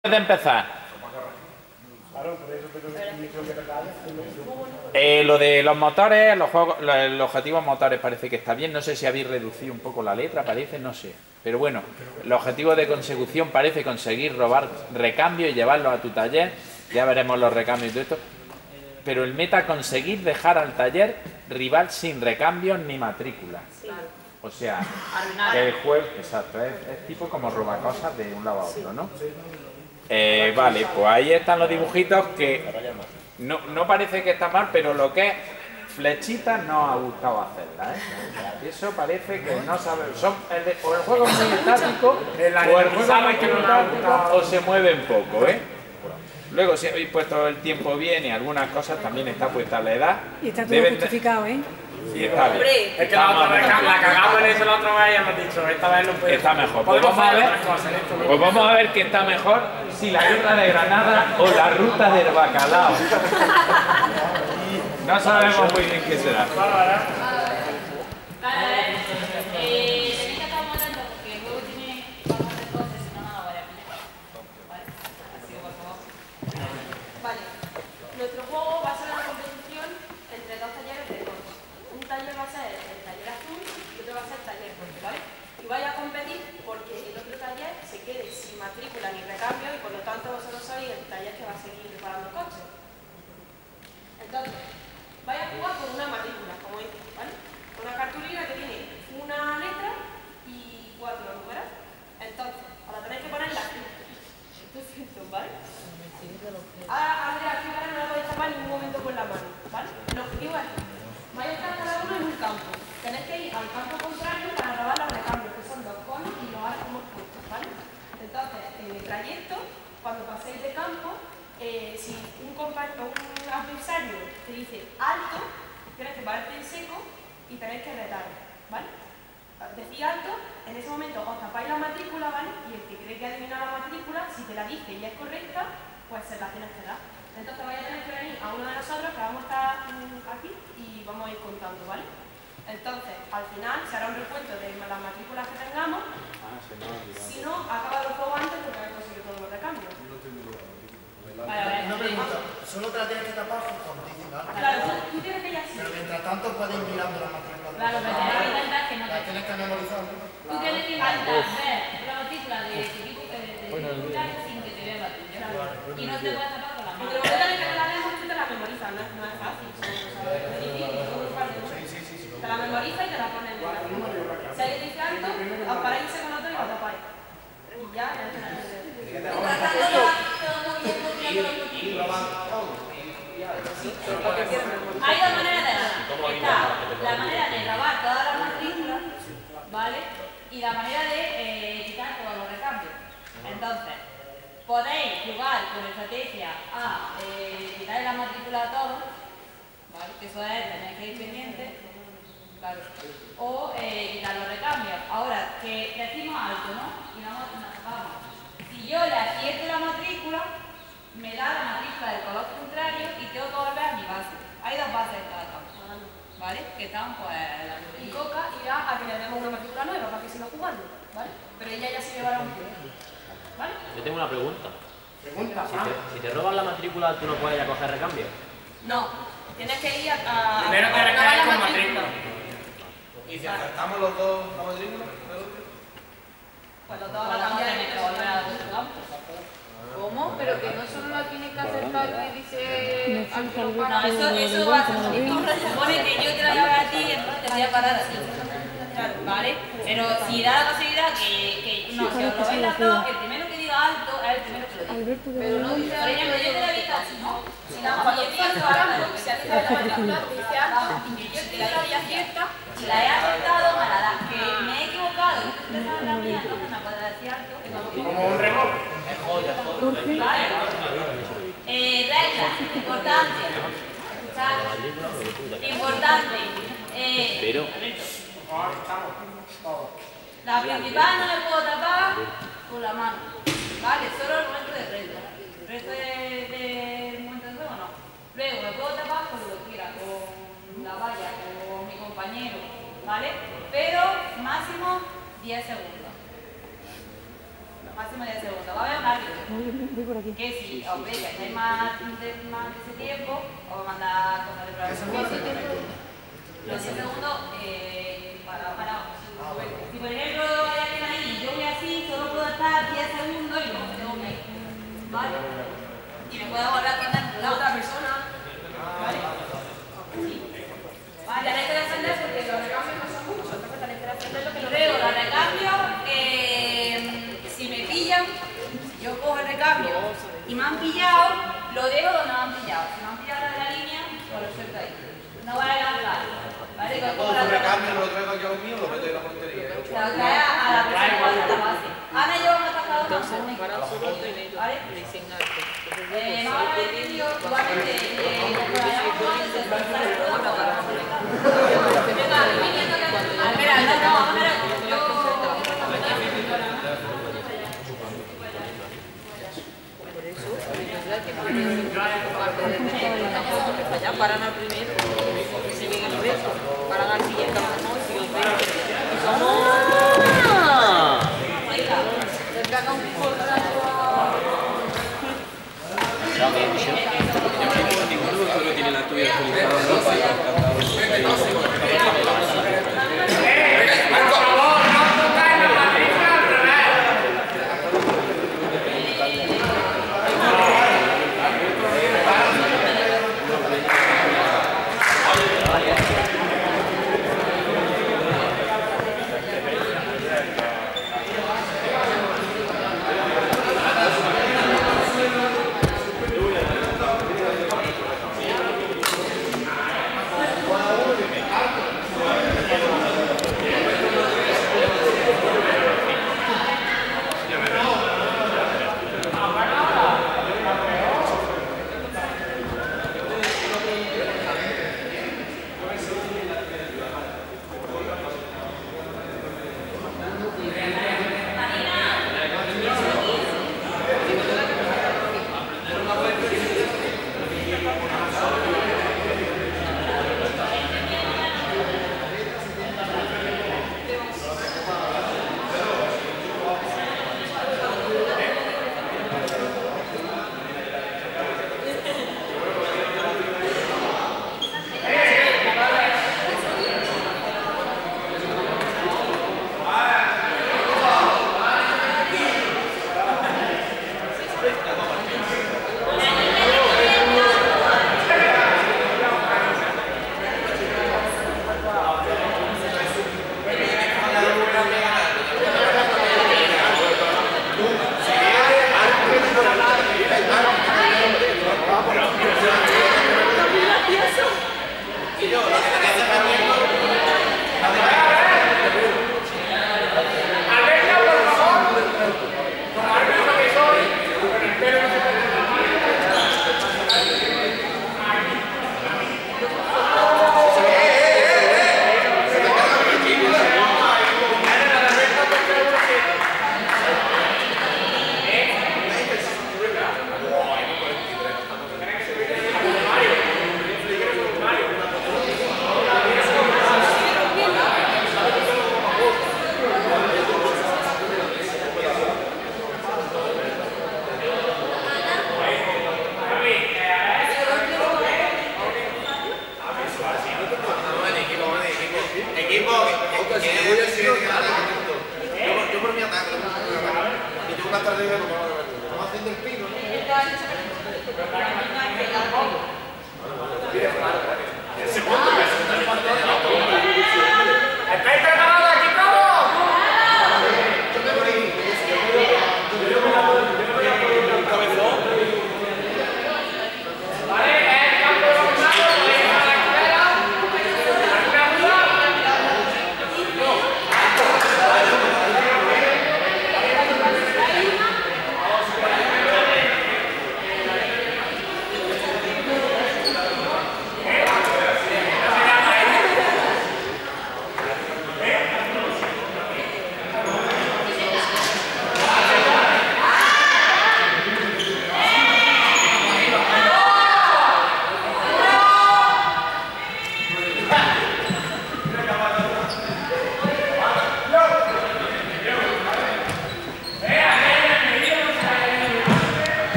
De empezar, lo de los motores, los objetivos motores parece que está bien. No sé si habéis reducido un poco la letra, parece, no sé. Pero bueno, el objetivo de consecución parece conseguir robar recambios y llevarlos a tu taller. Ya veremos los recambios y todo esto. Pero el meta, conseguir dejar al taller rival sin recambios ni matrícula. O sea, el juego, exacto, es tipo como robacosas de un lado a otro, ¿no? Vale, pues ahí están los dibujitos que no parece que está mal, pero lo que es flechitas no ha gustado hacerlas, ¿eh? Eso parece que no sabe. O el juego es muy estático, o el juego es muy estático, o se mueven poco, ¿eh? Luego, si habéis puesto el tiempo bien y algunas cosas, también está puesta la edad. Y está todo justificado, ¿eh? Sí, está bien. Es que la cagamos en eso la otra vez y hemos dicho, esta vez no puede. Está mejor. Pues vamos a ver que está mejor si la guerra de Granada o la ruta del bacalao. No sabemos muy bien qué será. Nuestro juego va a ser una competición entre dos talleres de coche. Un taller va a ser el taller azul y otro va a ser el taller rojo, ¿vale? Y vais a competir porque el otro taller se quede sin matrícula ni recambio y por lo tanto vosotros sois el taller que va a seguir reparando coches. Entonces, vais a jugar con una matrícula, como esta, ¿vale? Una cartulina que tiene una letra y 4 números. Entonces, ahora tenéis que ponerla aquí. ¿Vale? Ahora, Andrea, aquí no la podéis tapar en ningún momento con la mano, ¿vale? El objetivo es, vais a estar cada uno en un campo. Tenéis que ir al campo contrario para robar los recambios, que son 2 conos y los hemos puesto, ¿vale? Entonces, en el trayecto, cuando paséis de campo, si un adversario te dice alto, tienes que pararte en seco y tenéis que retar, ¿vale? Decís alto, en ese momento os tapáis la matrícula, ¿vale? Y el que cree que ha adivinado la matrícula, si te la dice y es correcta, pues se la tienes que dar. Entonces vais a tener que venir a uno de nosotros que vamos a estar aquí y vamos a ir contando, ¿vale? Entonces, al final se hará un recuento de las matrículas que tengamos. Si no, acaba el juego antes porque habéis conseguido todos los recambios. Una pregunta, solo te la tienes que tapar cuando dicen algo. Claro, tú tienes que ir así. Pero mientras tanto puedes ir mirando la matrícula. Claro, pero tienes que intentar que no La tienes que memorizar. Tú tienes que intentar ver la matrícula de equipo sin que te vea la tuya. Y no te puedes tapar con la mano. Porque lo que te la demos, tú te la memorizas, no es fácil. Es difícil, te la memorizas y te la pones en la figura. Si alguien dice alto, os paráis un segundo y lo tapáis. Y ya te la Hay dos maneras de ganar. Está la manera de robar todas las matrículas, ¿vale? Y la manera de quitar todos los recambios. Entonces, podéis jugar con estrategia a quitar la matrícula a todos, ¿vale? Que eso es tener que ir pendiente, claro. O quitar los recambios. Ahora, que decimos alto, ¿no? Y vamos. Si yo le acierto la matrícula, me da la matrícula del color contrario y tengo que volver a mi base. Hay 2 bases en cada campo, ¿vale? Que están, pues, y Coca irá a que le demos una matrícula nueva para que siga jugando, ¿vale? Pero ella ya se llevará un punto, ¿vale? Yo tengo una pregunta. Pregunta, Si te roban la matrícula, ¿tú no puedes ir a coger recambio? No, tienes que ir a Primero te reclamas con matrícula. ¿Y si acertamos los dos la matrícula? Pues los dos la la cambian cambian y te volver a tu campo. ¿Cómo? Pero que no solo la tiene que acertar y dice algo para... No, eso va a ser bonito. Supone que yo te la llevo a ti y entonces te voy a parar así. Claro, ¿vale? Pero si da la posibilidad que no, si os lo veis las dos, el primero que diga alto es el primero que lo diga. Pero no dice Por ejemplo, yo te la he visto así, ¿no? Si la Cuando yo tú te vas digo al alto, campo, si haces la matrícula, te dice alto y que yo te la doy acierta. si la he acertado, me la das. Que me he equivocado, que tú te sabes la mía, entonces me puedes decir alto. Como un remolque. Vale. Reglas, importante. Importante. Pero... La principal no le puedo tapar con la mano. Vale, solo el momento de reto. El resto de momento de juego no. Luego me puedo tapar con lo que quiera, con la valla, con mi compañero, ¿vale? Pero máximo 10 segundos. Máximo 10 segundos. Va a haber un árbitro. voy por aquí. Que si os veis que estáis más de ese tiempo, os va a mandar cosas de prueba. Los 10 segundos, para. Si por ejemplo hay alguien ahí y yo voy así, solo puedo estar 10 segundos y luego me tengo que ir. ¿Vale? Y me puedo volver a poner la otra persona. ¿Vale? Sí. Vale, tenéis que defender porque los recambios no son muchos, entonces tenéis que defender lo que luego los recambios, si me pillan, si yo cojo el recambio y me han pillado, lo dejo donde me han pillado. Si me han pillado de la línea, pues lo suelto ahí. No voy a lanzar. ¿Vale? Todo el recambio lo traigo yo mío, lo meto en la portería. La trae a la persona de la base. Ana y yo vamos a estar cada uno. Para un segundo y medio. ¿Vale? Dicen arte. Vamos a ver el vídeo, igualmente, cuando vayamos jugando, se transforma el juego para la espera, no, vamos a ver, Por eso, es verdad que parte de allá paran al primero y siguen el resto. Paran al siguiente a lo mejor y siguen el resto. Y somos... Se caga un porrazo. Solo tiene la tuya. Yo por mi ataque, y yo una tarde vamos haciendo el pino, ¿no?